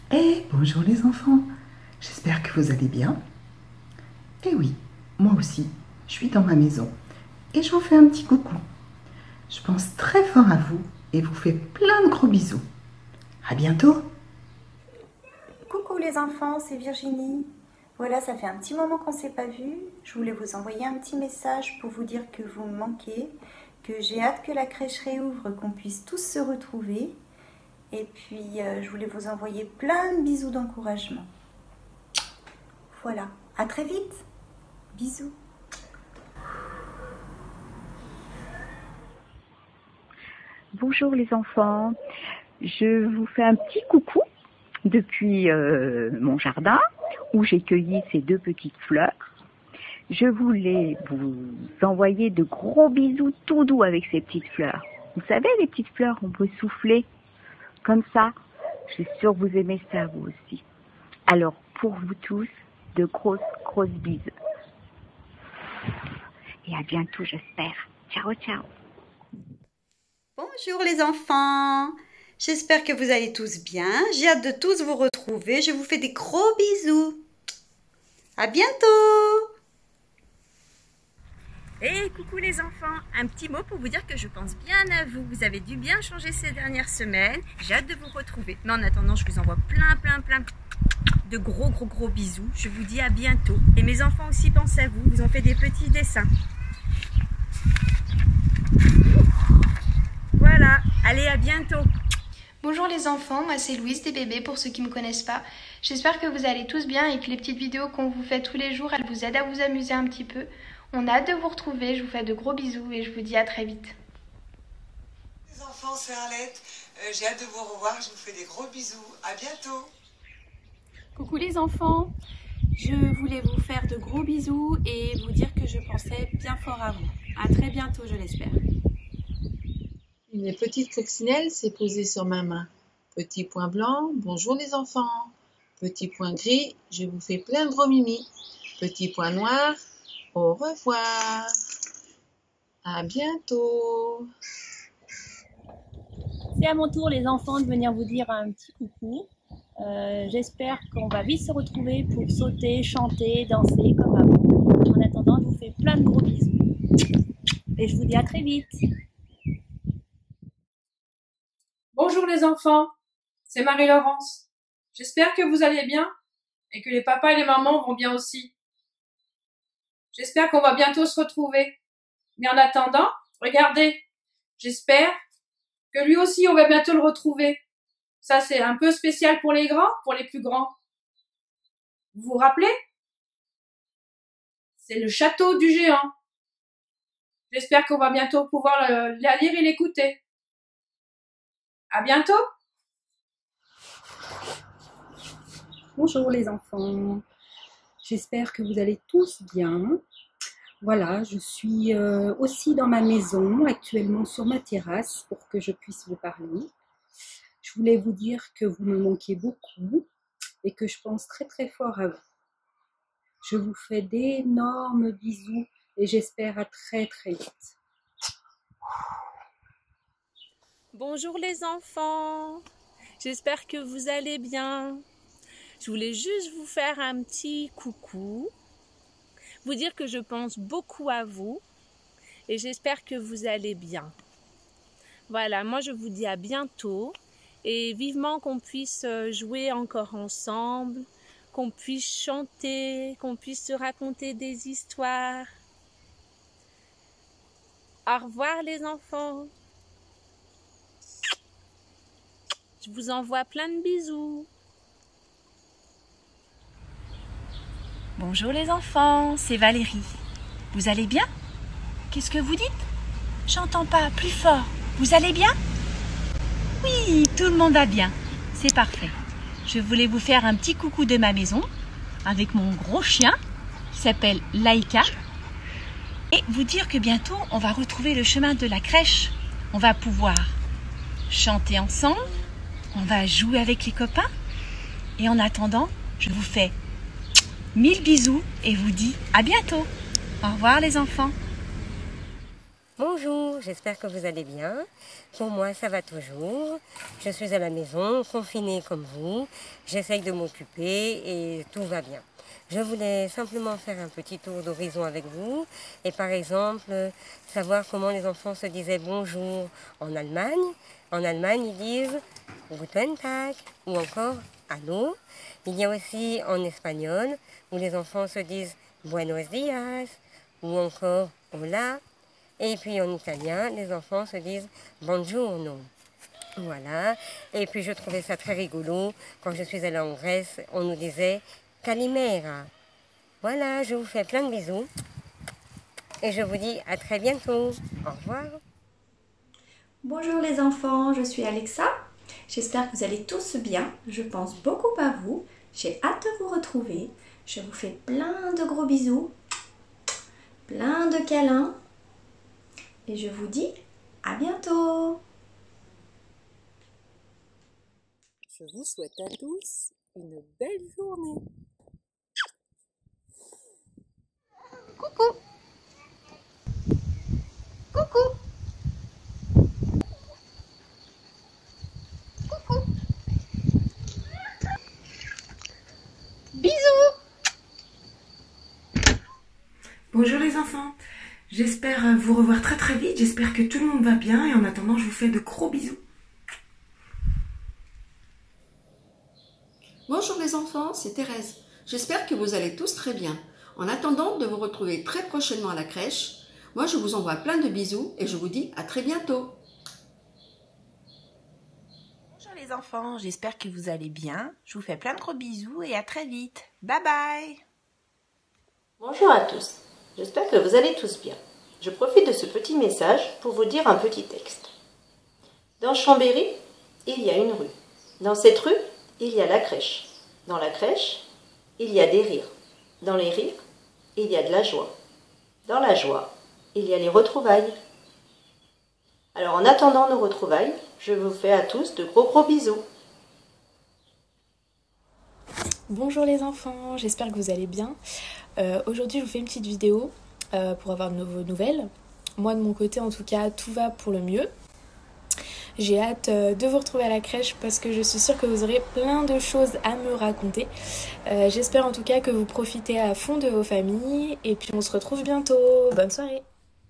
Bonjour les enfants, j'espère que vous allez bien. Eh oui, moi aussi, je suis dans ma maison et je vous fais un petit coucou. Je pense très fort à vous et vous fais plein de gros bisous. À bientôt. Coucou les enfants, c'est Virginie. Voilà, ça fait un petit moment qu'on ne s'est pas vu. Je voulais vous envoyer un petit message pour vous dire que vous me manquez, que j'ai hâte que la crèche réouvre, qu'on puisse tous se retrouver. Et puis, je voulais vous envoyer plein de bisous d'encouragement. Voilà, à très vite. Bisous. Bonjour les enfants, je vous fais un petit coucou depuis mon jardin où j'ai cueilli ces deux petites fleurs. Je voulais vous envoyer de gros bisous tout doux avec ces petites fleurs. Vous savez, les petites fleurs, on peut souffler comme ça. Je suis sûre que vous aimez ça vous aussi. Alors pour vous tous, de grosses bises. Et à bientôt j'espère. Ciao, ciao. Bonjour les enfants, j'espère que vous allez tous bien. J'ai hâte de tous vous retrouver. Je vous fais des gros bisous. À bientôt. Et coucou les enfants, un petit mot pour vous dire que je pense bien à vous. Vous avez dû bien changer ces dernières semaines. J'ai hâte de vous retrouver. Mais en attendant, je vous envoie plein de gros bisous. Je vous dis à bientôt. Et mes enfants aussi pensent à vous. Vous ont fait des petits dessins. Voilà, allez, à bientôt. Bonjour les enfants, moi c'est Louise des bébés pour ceux qui ne me connaissent pas. J'espère que vous allez tous bien et que les petites vidéos qu'on vous fait tous les jours, elles vous aident à vous amuser un petit peu. On a hâte de vous retrouver, je vous fais de gros bisous et je vous dis à très vite. Les enfants, c'est Arlette. J'ai hâte de vous revoir, je vous fais des gros bisous. À bientôt. Coucou les enfants, je voulais vous faire de gros bisous et vous dire que je pensais bien fort à vous. À très bientôt, je l'espère. Une petite coccinelle s'est posée sur ma main. Petit point blanc, bonjour les enfants. Petit point gris, je vous fais plein de gros mimi. Petit point noir, au revoir. À bientôt. C'est à mon tour les enfants de venir vous dire un petit coucou. J'espère qu'on va vite se retrouver pour sauter, chanter, danser comme avant. En attendant, je vous fais plein de gros bisous. Et je vous dis à très vite. Bonjour les enfants, c'est Marie-Laurence. J'espère que vous allez bien et que les papas et les mamans vont bien aussi. J'espère qu'on va bientôt se retrouver. Mais en attendant, regardez, j'espère que lui aussi on va bientôt le retrouver. Ça c'est un peu spécial pour les grands, pour les plus grands. Vous vous rappelez? C'est le château du géant. J'espère qu'on va bientôt pouvoir la lire et l'écouter. À bientôt. Bonjour les enfants, j'espère que vous allez tous bien. Voilà, je suis aussi dans ma maison, actuellement sur ma terrasse pour que je puisse vous parler. Je voulais vous dire que vous me manquez beaucoup et que je pense très fort à vous. Je vous fais d'énormes bisous et j'espère à très vite. Bonjour les enfants, j'espère que vous allez bien. Je voulais juste vous faire un petit coucou, vous dire que je pense beaucoup à vous et j'espère que vous allez bien. Voilà, moi je vous dis à bientôt et vivement qu'on puisse jouer encore ensemble, qu'on puisse chanter, qu'on puisse se raconter des histoires. Au revoir les enfants. Je vous envoie plein de bisous. Bonjour les enfants, c'est Valérie. Vous allez bien? Qu'est-ce que vous dites? J'entends pas, plus fort. Vous allez bien? Oui, tout le monde va bien. C'est parfait. Je voulais vous faire un petit coucou de ma maison avec mon gros chien qui s'appelle Laïka et vous dire que bientôt on va retrouver le chemin de la crèche. On va pouvoir chanter ensemble. On va jouer avec les copains et en attendant, je vous fais 1000 bisous et vous dis à bientôt. Au revoir les enfants. Bonjour, j'espère que vous allez bien. Pour moi, ça va toujours. Je suis à la maison, confinée comme vous. J'essaye de m'occuper et tout va bien. Je voulais simplement faire un petit tour d'horizon avec vous et par exemple, savoir comment les enfants se disaient bonjour en Allemagne. En Allemagne, ils disent Guten Tag ou encore Allô. Il y a aussi en espagnol où les enfants se disent Buenos días ou encore Hola. Et puis en italien, les enfants se disent Buongiorno. Voilà. Et puis je trouvais ça très rigolo. Quand je suis allée en Grèce, on nous disait Kalimera. Voilà, je vous fais plein de bisous. Et je vous dis à très bientôt. Au revoir. Bonjour les enfants, je suis Alexa. J'espère que vous allez tous bien. Je pense beaucoup à vous. J'ai hâte de vous retrouver. Je vous fais plein de gros bisous, plein de câlins. Et je vous dis à bientôt. Je vous souhaite à tous une belle journée. Coucou. Coucou. Coucou. Bisous. Bonjour les enfants. J'espère vous revoir très très vite. J'espère que tout le monde va bien. Et en attendant, je vous fais de gros bisous. Bonjour les enfants, c'est Thérèse. J'espère que vous allez tous très bien. En attendant de vous retrouver très prochainement à la crèche, moi je vous envoie plein de bisous et je vous dis à très bientôt. Bonjour les enfants, j'espère que vous allez bien. Je vous fais plein de gros bisous et à très vite. Bye bye. Bonjour à tous, j'espère que vous allez tous bien. Je profite de ce petit message pour vous dire un petit texte. Dans Chambéry, il y a une rue. Dans cette rue, il y a la crèche. Dans la crèche, il y a des rires. Dans les rires, il y a de la joie. Dans la joie, il y a les retrouvailles. Alors en attendant nos retrouvailles, je vous fais à tous de gros bisous. Bonjour les enfants, j'espère que vous allez bien. Aujourd'hui je vous fais une petite vidéo pour avoir de vos nouvelles. Moi de mon côté en tout cas tout va pour le mieux. J'ai hâte de vous retrouver à la crèche parce que je suis sûre que vous aurez plein de choses à me raconter. J'espère en tout cas que vous profitez à fond de vos familles et puis on se retrouve bientôt. Bonne soirée.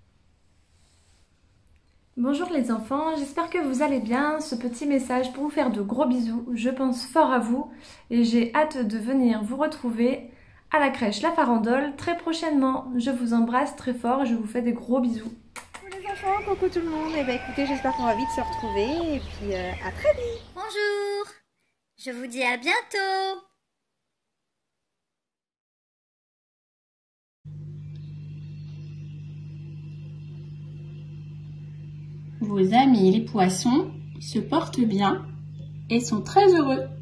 Bonjour les enfants, j'espère que vous allez bien. Ce petit message pour vous faire de gros bisous. Je pense fort à vous et j'ai hâte de venir vous retrouver à la crèche La Farandole très prochainement. Je vous embrasse très fort et je vous fais des gros bisous. Les enfants, coucou tout le monde. Et écoutez, j'espère qu'on va vite se retrouver et puis à très vite. Bonjour. Je vous dis à bientôt. Vos amis les poissons se portent bien et sont très heureux.